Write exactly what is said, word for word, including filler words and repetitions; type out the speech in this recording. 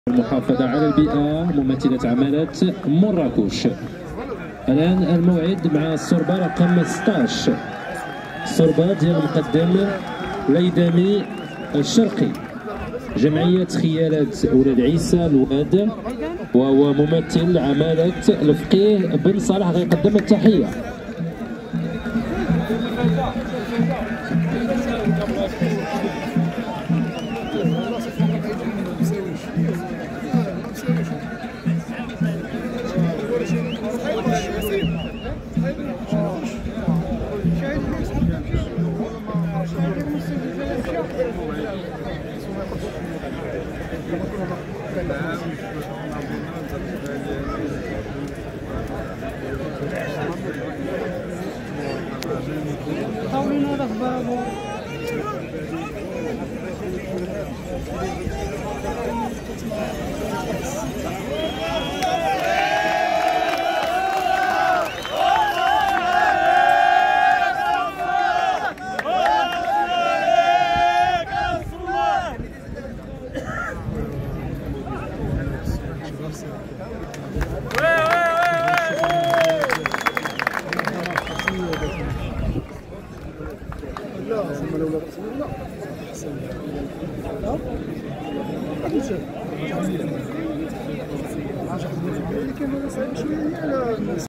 المحافظة على البيئة ممثلة عمالة مراكش. الآن الموعد مع الصربة رقم ستطاش، الصربة ديال المقدم ليدامي الشرقي، جمعية خيالات ولاد عيسى الواد، وهو ممثل عمالة الفقيه بن صالح غيقدم التحية. لا